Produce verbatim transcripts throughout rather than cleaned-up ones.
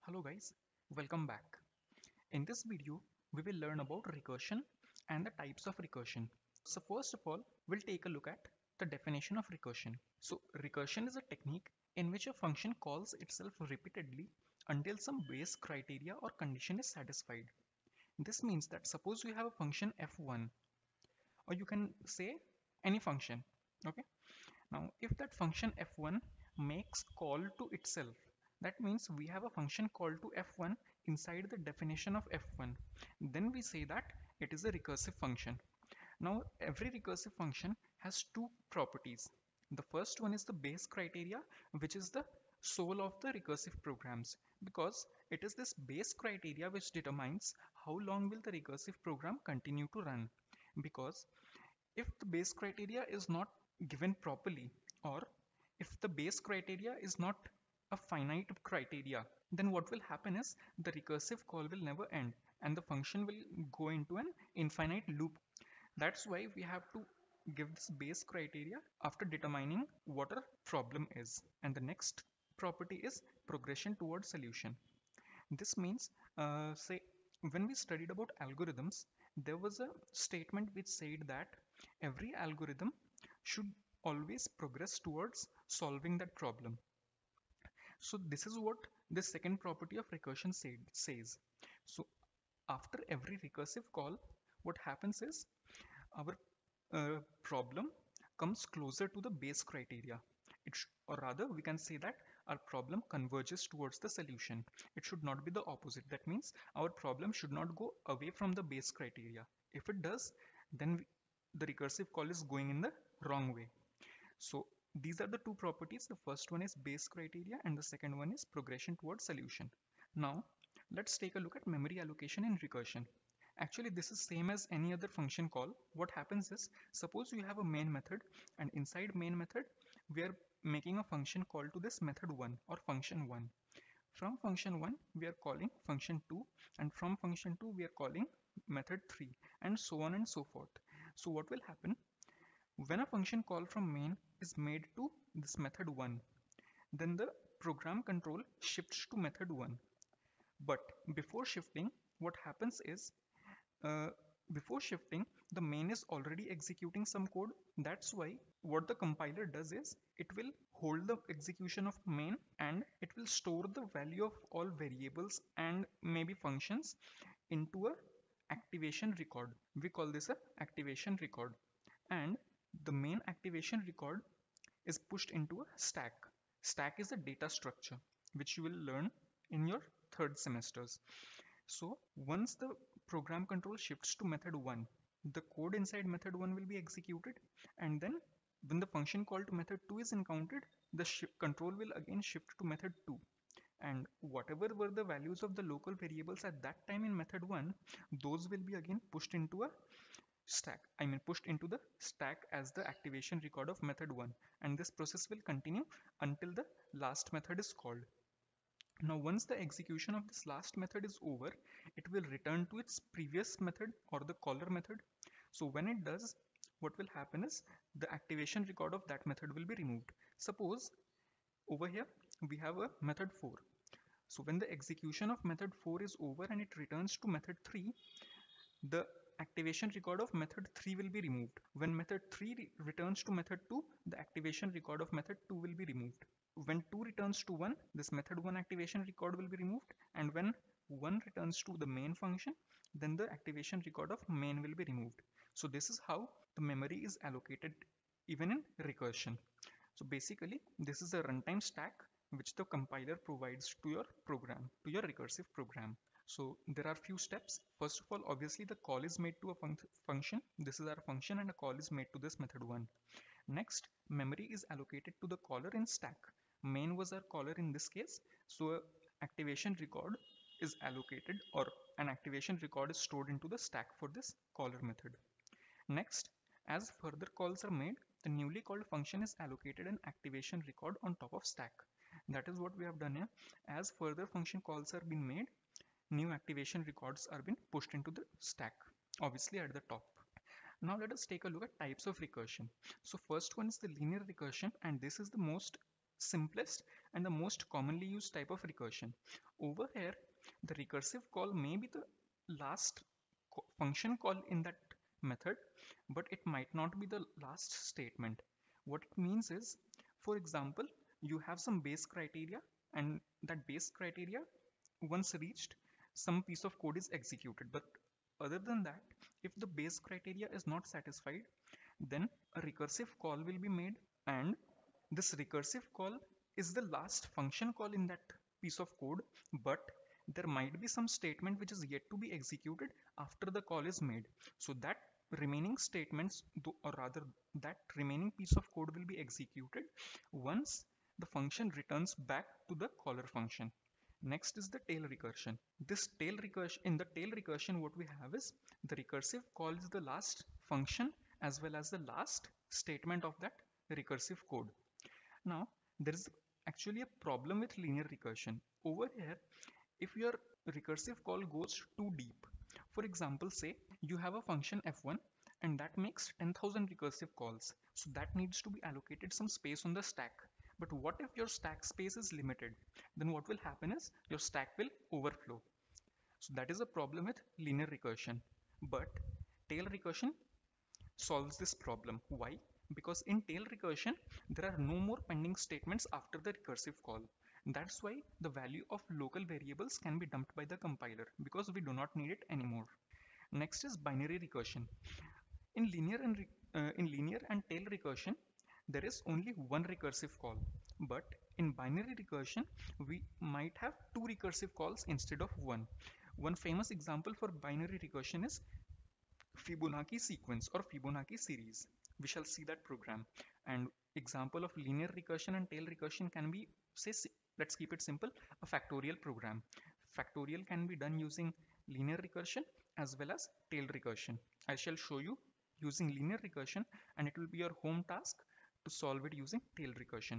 Hello guys, welcome back. In this video, we will learn about recursion and the types of recursion. So first of all, we'll take a look at the definition of recursion. So recursion is a technique in which a function calls itself repeatedly until some base criteria or condition is satisfied. This means that suppose you have a function f one, or you can say any function. Okay. Now, if that function f one makes call to itself, that means we have a function call to f one inside the definition of f one. Then we say that it is a recursive function. Now, every recursive function has two properties. The first one is the base criteria, which is the soul of the recursive programs, because it is this base criteria which determines how long will the recursive program continue to run. Because if the base criteria is not given properly, or if the base criteria is not a finite criteria, then what will happen is the recursive call will never end and the function will go into an infinite loop. That's why we have to give this base criteria after determining what our problem is. And the next property is progression towards solution. This means, uh, say, when we studied about algorithms, there was a statement which said that every algorithm should always progress towards solving that problem. So this is what the second property of recursion said, says. So after every recursive call, what happens is our uh, problem comes closer to the base criteria. It sh- or rather, we can say that our problem converges towards the solution. It should not be the opposite. That means our problem should not go away from the base criteria. If it does, then we, the recursive call is going in the wrong way. So these are the two properties. The first one is base criteria and the second one is progression towards solution. Now let's take a look at memory allocation in recursion. Actually, this is same as any other function call. What happens is, suppose you have a main method, and inside main method we are making a function call to this method one or function one. From function one we are calling function two, and from function two we are calling method three, and so on and so forth. So what will happen when a function call from main is made to this method one, then the program control shifts to method one. But before shifting, what happens is, uh, before shifting, the main is already executing some code. That's why what the compiler does is it will hold the execution of main and it will store the value of all variables and maybe functions into a activation record. We call this a activation record, and the main activation record is pushed into a stack. Stack is a data structure which you will learn in your third semesters. So once the program control shifts to method one, the code inside method one will be executed, and then when the function call to method two is encountered, the control will again shift to method two, and whatever were the values of the local variables at that time in method one, those will be again pushed into a stack. I mean pushed into the stack as the activation record of method one, and this process will continue until the last method is called. Now once the execution of this last method is over, it will return to its previous method or the caller method. So when it does, what will happen is the activation record of that method will be removed. Suppose over here we have a method four. So when the execution of method four is over and it returns to method three, the activation record of method three will be removed. When method three re returns to method two, the activation record of method two will be removed. When two returns to one, this method one activation record will be removed, and when one returns to the main function, then the activation record of main will be removed. So this is how the memory is allocated even in recursion. So basically this is a runtime stack which the compiler provides to your program, to your recursive program. So there are few steps. First of all, obviously the call is made to a func function. This is our function and a call is made to this method one. Next, memory is allocated to the caller in stack. Main was our caller in this case, so activation record is allocated, or an activation record is stored into the stack for this caller method. Next, as further calls are made, the newly called function is allocated an activation record on top of stack. That is what we have done here. As further function calls are being made, new activation records are being pushed into the stack, obviously at the top. Now let us take a look at types of recursion. So first one is the linear recursion, and this is the most simplest and the most commonly used type of recursion. Over here, the recursive call may be the last function call in that method, but it might not be the last statement. What it means is, for example, you have some base criteria, and that base criteria, once reached, some piece of code is executed. But other than that, if the base criteria is not satisfied, then a recursive call will be made, and this recursive call is the last function call in that piece of code, but there might be some statement which is yet to be executed after the call is made. So that remaining statements, or rather that remaining piece of code, will be executed once the function returns back to the caller function. Next is the tail recursion. This tail recursion, in the tail recursion, what we have is the recursive call is the last function as well as the last statement of that recursive code. Now, there is actually a problem with linear recursion. Over here, if your recursive call goes too deep, for example, say you have a function f one and that makes ten thousand recursive calls, so that needs to be allocated some space on the stack. But what if your stack space is limited? Then what will happen is your stack will overflow. So that is a problem with linear recursion. But tail recursion solves this problem. Why? Because in tail recursion, there are no more pending statements after the recursive call. That's why the value of local variables can be dumped by the compiler, because we do not need it anymore. Next is binary recursion. In linear and uh, in linear and tail recursion, there is only one recursive call, but in binary recursion we might have two recursive calls instead of one. One famous example for binary recursion is Fibonacci sequence or Fibonacci series. We shall see that program. And example of linear recursion and tail recursion can be, say, let's keep it simple, a factorial program. Factorial can be done using linear recursion as well as tail recursion. I shall show you using linear recursion, and it will be your home task to solve it using tail recursion.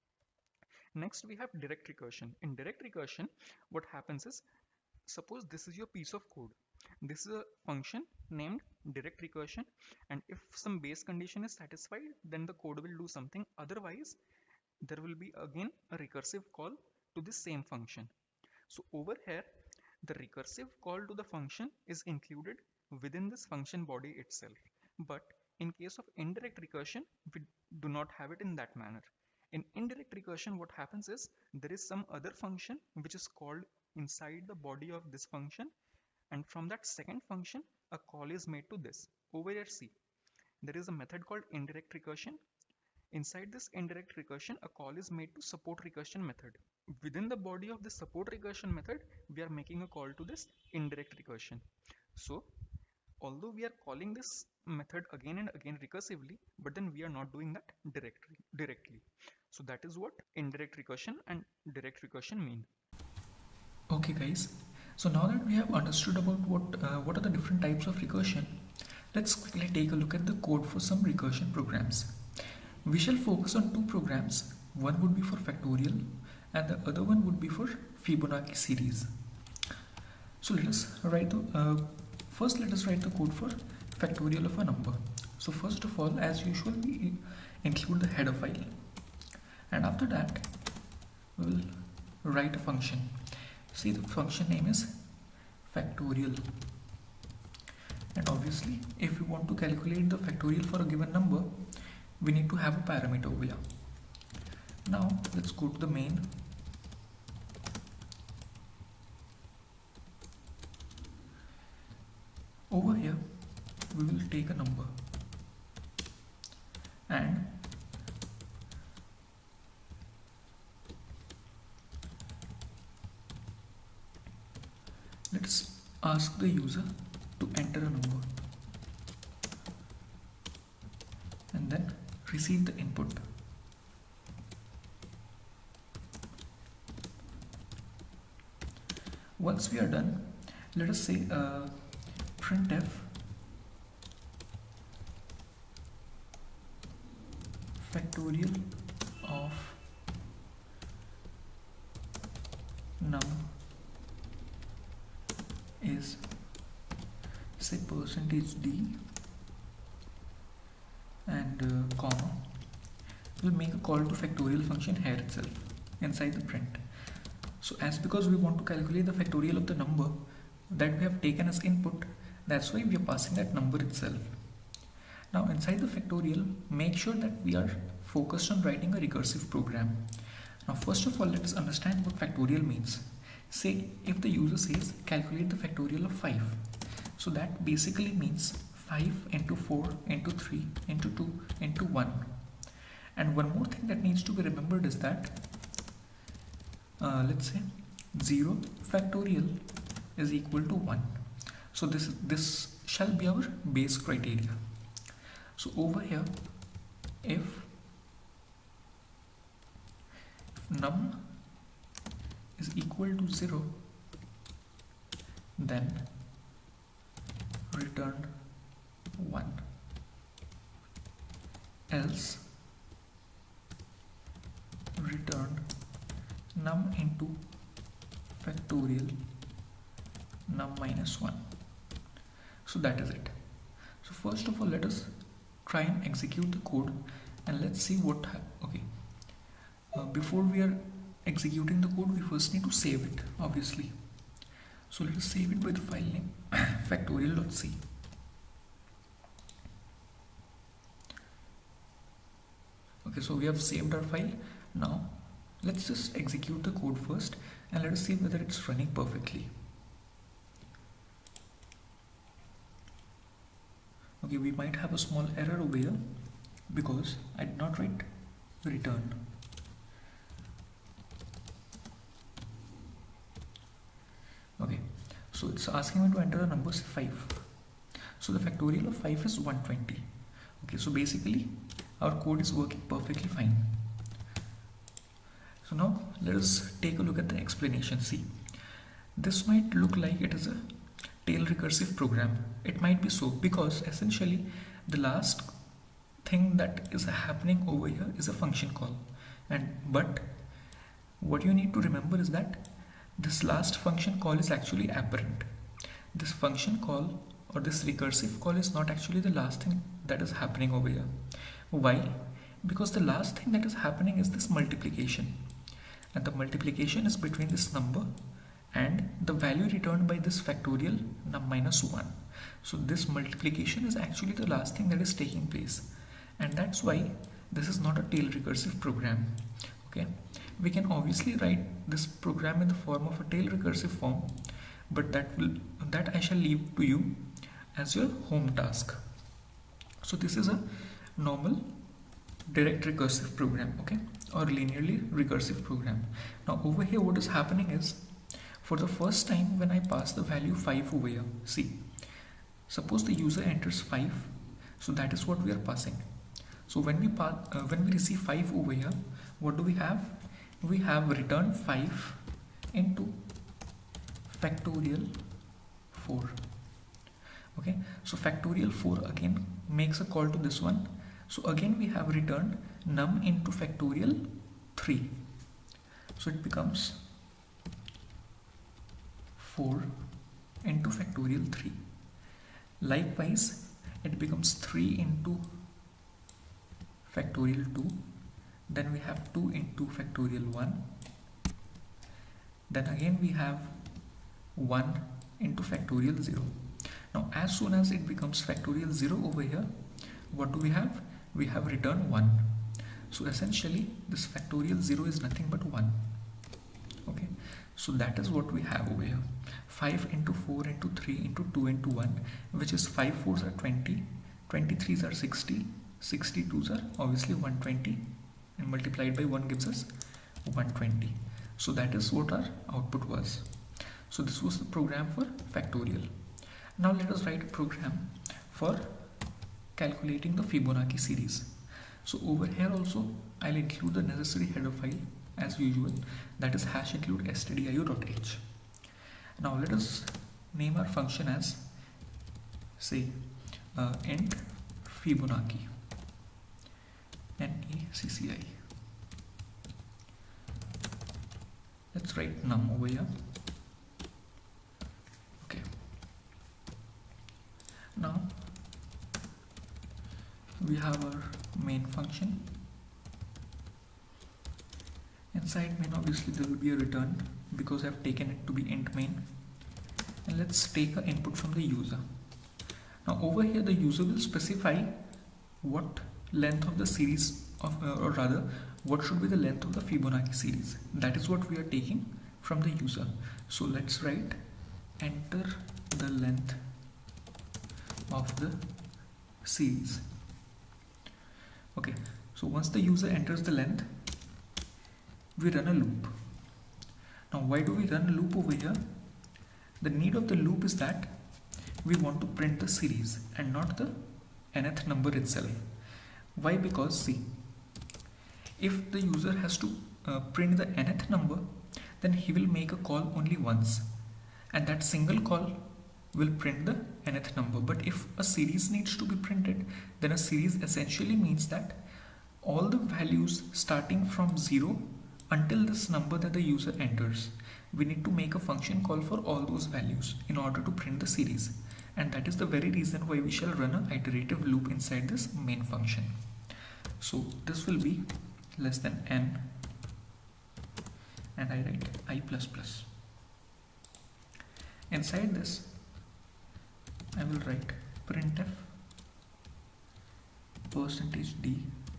Next, we have direct recursion. In direct recursion, what happens is, suppose this is your piece of code. This is a function named direct recursion, and if some base condition is satisfied, then the code will do something. Otherwise, there will be again a recursive call to the same function. So over here, the recursive call to the function is included within this function body itself. But in case of indirect recursion, we do not have it in that manner. In indirect recursion, what happens is there is some other function which is called inside the body of this function, and from that second function a call is made to this. Over here, see, there is a method called indirect recursion. Inside this indirect recursion, a call is made to support recursion method. Within the body of the support recursion method, we are making a call to this indirect recursion. So although we are calling this method again and again recursively, but then we are not doing that directly directly. So that is what indirect recursion and direct recursion mean. Okay guys, so now that we have understood about what uh, what are the different types of recursion, let's quickly take a look at the code for some recursion programs. We shall focus on two programs. One would be for factorial and the other one would be for Fibonacci series. So let us write the uh, first let us write the code for factorial of a number. So first of all, as usual, we include the header file, and after that we will write a function. See, the function name is factorial, and obviously if we want to calculate the factorial for a given number, we need to have a parameter over here. Now let's go to the main. Over here we will take a number and let's ask the user to enter a number and then receive the input. Once we are done, let us say uh, printf factorial of num is, say, percentage d and uh, comma. We'll make a call to factorial function here itself. inside the print. So as because we want to calculate the factorial of the number that we have taken as input, that's why we are passing that number itself. Now inside the factorial, make sure that we are focused on writing a recursive program. Now first of all, let us understand what factorial means. Say if the user says calculate the factorial of five. So that basically means five into four into three into two into one. And one more thing that needs to be remembered is that uh, let's say zero factorial is equal to one. So this this shall be our base criteria. So over here, if num is equal to zero, then return one, else return num into factorial num minus one. So that is it. So first of all, let us try and execute the code and let's see what okay uh, before we are executing the code, we first need to save it, obviously. So let us save it by the file name factorial.c. Okay, so we have saved our file. Now let's just execute the code first and let us see whether it's running perfectly. Okay, we might have a small error over here because I did not write return. Okay, so it's asking me to enter the number five. So the factorial of five is one hundred twenty. Okay, so basically our code is working perfectly fine. So now let us take a look at the explanation. See, this might look like it is a tail recursive program. It might be so because essentially the last thing that is happening over here is a function call, and but what you need to remember is that this last function call is actually aberrant. This function call or this recursive call is not actually the last thing that is happening over here. Why? Because the last thing that is happening is this multiplication, and the multiplication is between this number and the value returned by this factorial num minus one. So this multiplication is actually the last thing that is taking place, and that's why this is not a tail recursive program. Okay, we can obviously write this program in the form of a tail recursive form, but that will that I shall leave to you as your home task. So this is a normal direct recursive program, okay, or linearly recursive program. Now over here what is happening is, for the first time when I pass the value five over here, see, suppose the user enters five, so that is what we are passing. So when we pass, uh, when we receive five over here, what do we have? We have return five into factorial four. Okay, so factorial four again makes a call to this one. So again we have returned num into factorial three. So it becomes four into factorial three. Likewise, it becomes three into factorial two. Then we have two into factorial one. Then again we have one into factorial zero. Now as soon as it becomes factorial zero over here, what do we have? We have return one. So essentially this factorial zero is nothing but one. Okay, so that is what we have over here. five into four into three into two into one, which is five fours are twenty, twenty-threes are sixty, sixty-twos are obviously one hundred twenty, and multiplied by one gives us one hundred twenty. So that is what our output was. So this was the program for factorial. Now let us write a program for calculating the Fibonacci series. So over here also I'll include the necessary header file as usual, that is hash include stdio.h. Now let us name our function as, say, uh, int Fibonacci, N A C C I. Let's write num over here. Okay. Now we have our main function. Inside main obviously there will be a return because I have taken it to be int main. And let's take an input from the user. Now over here the user will specify what length of the series of uh, or rather what should be the length of the Fibonacci series. That is what we are taking from the user. So let's write enter the length of the series. Okay, so once the user enters the length, we run a loop. Now why do we run a loop over here? The need of the loop is that we want to print the series and not the nth number itself. Why? Because see, if the user has to uh, print the nth number, then he will make a call only once, and that single call will print the nth number. But if a series needs to be printed, then a series essentially means that all the values starting from zero until this number that the user enters, we need to make a function call for all those values in order to print the series. And that is the very reason why we shall run an iterative loop inside this main function. So this will be less than n, and I write I plus plus. Inside this I will write printf percentage d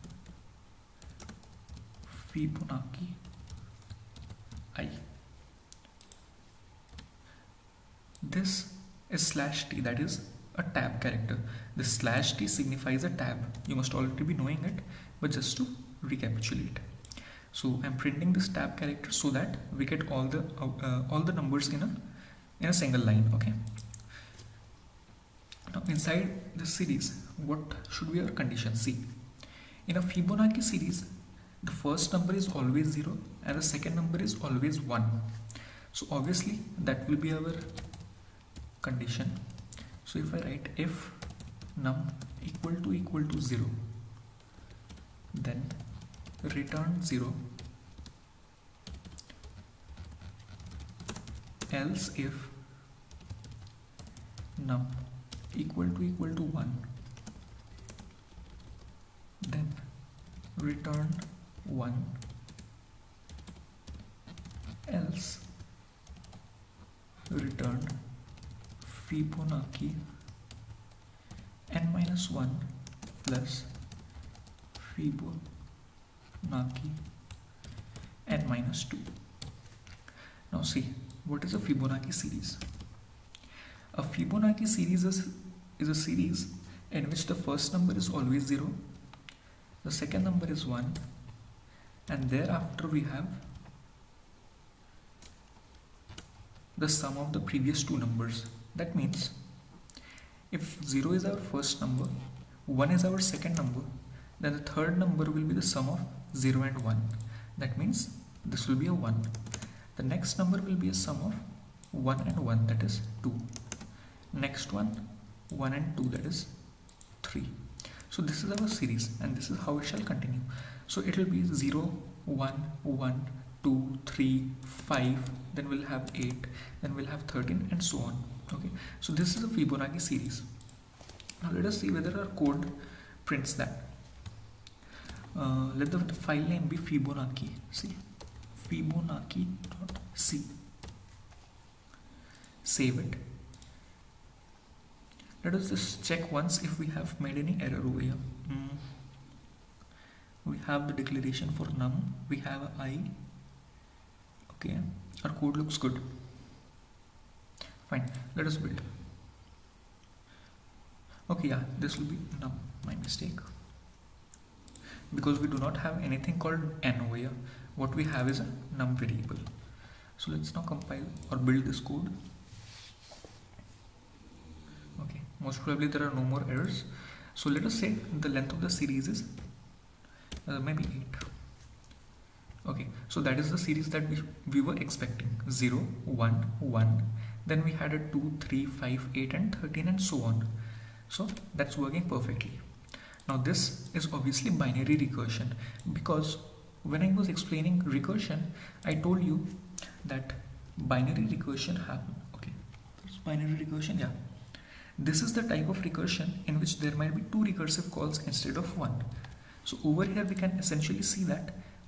Fibonacci I. This is slash t, that is a tab character. The slash t signifies a tab. You must already be knowing it, but just to recapitulate. So I'm printing this tab character so that we get all the uh, uh, all the numbers in a in a single line. Okay. Now inside this series, what should be our condition? See, in a Fibonacci series, the first number is always zero and the second number is always one. So obviously that will be our condition. So if I write if num equal to equal to zero, then return zero, else if num equal to equal to one, then return one, else return Fibonacci n minus one plus Fibonacci n minus two. Now see, what is a Fibonacci series? A Fibonacci series is, is a series in which the first number is always zero, the second number is one, and thereafter we have the sum of the previous two numbers. That means if zero is our first number, one is our second number, then the third number will be the sum of zero and one. That means this will be a one. The next number will be a sum of one and one, that is two. Next one, one and two, that is three. So this is our series and this is how it shall continue. So it will be zero, one, one, two, three, five, then we'll have eight, then we'll have thirteen, and so on. Okay, so this is a Fibonacci series. Now let us see whether our code prints that. Uh, let the file name be Fibonacci. See, Fibonacci.c. Save it. Let us just check once if we have made any error over here. Mm. We have the declaration for num. We have a I. Okay, our code looks good. Fine, let us build. Okay, yeah, this will be num, my mistake. Because we do not have anything called n over here. What we have is a num variable. So let's now compile or build this code. Okay, most probably there are no more errors. So let us say the length of the series is uh, maybe eight. Okay, so that is the series that we, we were expecting. zero, one, one. Then we had a two, three, five, eight and thirteen and so on. So that's working perfectly. Now this is obviously binary recursion, because when I was explaining recursion, I told you that binary recursion happen. Okay, it's binary recursion, yeah. This is the type of recursion in which there might be two recursive calls instead of one. So over here we can essentially see that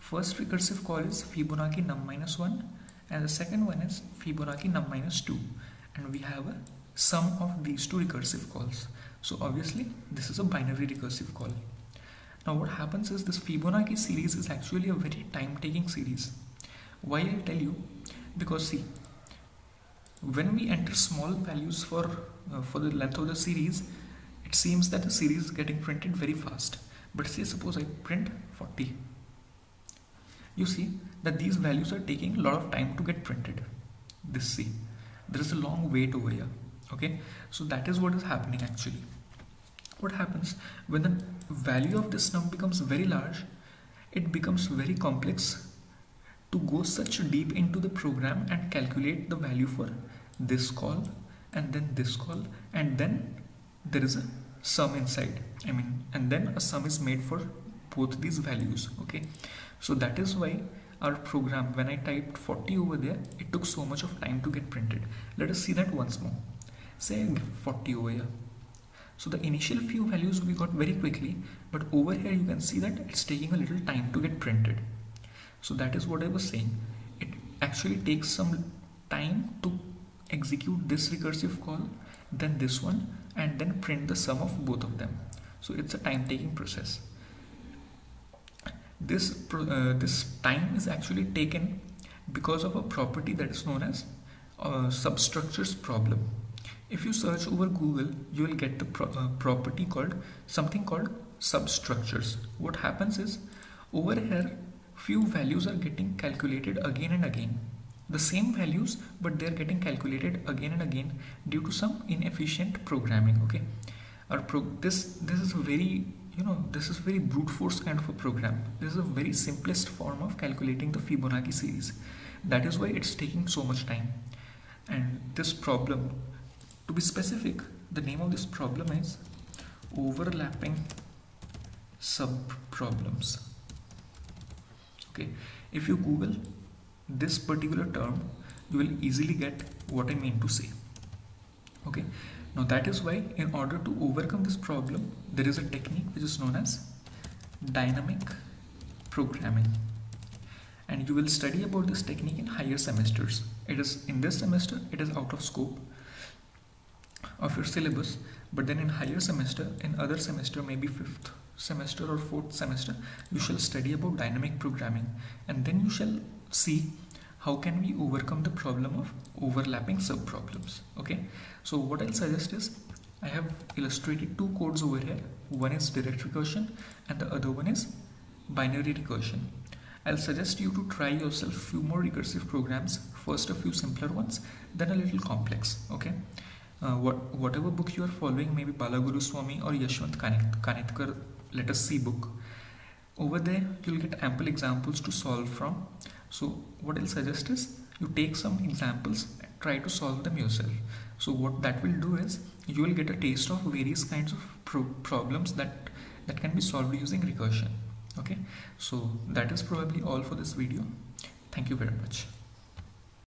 first recursive call is Fibonacci num minus one, and the second one is Fibonacci num minus two, and we have a sum of these two recursive calls. So obviously this is a binary recursive call. Now what happens is this Fibonacci series is actually a very time-taking series. Why I'll tell you, because see, when we enter small values for uh, for the length of the series, it seems that the series is getting printed very fast. But say suppose I print forty, you see that these values are taking a lot of time to get printed. This, see, there is a long wait over here. Okay, so that is what is happening actually. What happens when the value of this num becomes very large, it becomes very complex to go such deep into the program and calculate the value for this call and then this call, and then there is a sum inside. I mean, and then a sum is made for both these values. Okay, so that is why our program, when I typed forty over there, it took so much of time to get printed. Let us see that once more. Say forty over here. So the initial few values we got very quickly, but over here you can see that it's taking a little time to get printed. So that is what I was saying. It actually takes some time to execute this recursive call, then this one, and then print the sum of both of them. So it's a time-taking process. This, uh, this time is actually taken because of a property that is known as uh, substructures problem. If you search over Google, you will get the pro uh, property called something called substructures. What happens is, over here, few values are getting calculated again and again. The same values, but they are getting calculated again and again due to some inefficient programming. Okay, our pro this this is a very you know this is very brute force kind of a program. This is a very simplest form of calculating the Fibonacci series. That is why it's taking so much time. And this problem, to be specific, the name of this problem is overlapping subproblems. Okay, if you Google this particular term, you will easily get what I mean to say. Okay, now that is why in order to overcome this problem, there is a technique which is known as dynamic programming, and you will study about this technique in higher semesters. It is in this semester, it is out of scope of your syllabus, but then in higher semester, in other semester, maybe fifth semester or fourth semester, you shall study about dynamic programming, and then you shall see how can we overcome the problem of overlapping subproblems. Okay, so what I'll suggest is, I have illustrated two codes over here. One is direct recursion and the other one is binary recursion. I'll suggest you to try yourself few more recursive programs, first a few simpler ones, then a little complex. Okay, uh, what whatever book you are following, maybe Balaguru Swami or Yashwant Kanitkar Let Us See book, over there you'll get ample examples to solve from. So what I'll suggest is, you take some examples and try to solve them yourself. So what that will do is, you will get a taste of various kinds of pro problems that that can be solved using recursion. Okay, so that is probably all for this video. Thank you very much.